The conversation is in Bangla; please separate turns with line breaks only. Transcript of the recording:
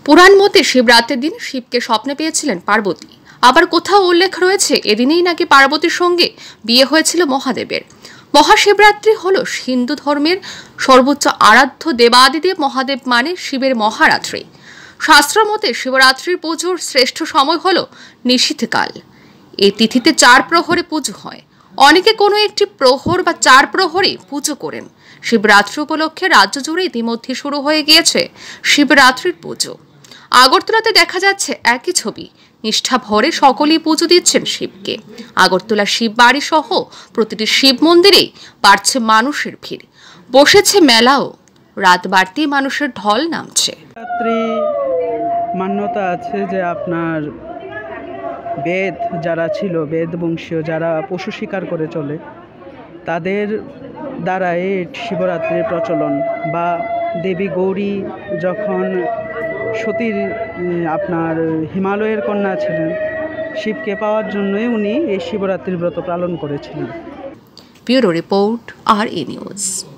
পুরাণ মতে শিবরাত্রির দিন শিবকে স্বপ্নে পেয়েছিলেন পার্বতী। আবার কোথাও উল্লেখ রয়েছে এদিনেই নাকি পার্বতীর সঙ্গে বিয়ে হয়েছিল মহাদেবের। মহাশিবরাত্রি হলো হিন্দু ধর্মের সর্বোচ্চ আরাধ্য দেবাদিদেব মহাদেব মানে শিবের মহারাত্রি। শাস্ত্র মতে শিবরাত্রির পুজোর শ্রেষ্ঠ সময় হলো নিশীথকাল। এই তিথিতে 4 প্রহরে পুজো হয়। অনেকে কোনো একটি প্রহর বা 4 প্রহরে পুজো করেন। শিবরাত্রি উপলক্ষে রাজ্য জুড়ে ইতিমধ্যে শুরু হয়ে গিয়েছে শিবরাত্রির পুজো। আগরতলাতে দেখা যাচ্ছে একই ছবি। নিষ্ঠা ভরে সকলেই পুজো দিচ্ছেন শিবকে। আগরতলা শিব বাড়ি সহ প্রতিটি শিব মন্দিরেই বাড়ছে মানুষের ভিড়, বসেছে মেলাও। রাত বাড়তেই মানুষের ঢল নামছে।
মান্যতা আছে যে আপনার বেদ যারা ছিল, বেদ বংশীয় যারা পশু শিকার করে চলে, তাদের দ্বারা এই শিবরাত্রির প্রচলন। বা দেবী গৌরী যখন সতীর আপনার হিমালয়ের কন্যা ছিলেন, শিবকে পাওয়ার জন্যই উনি এই শিবরাত্রির ব্রত পালন করেছিলেন।
Bureau report, RA news.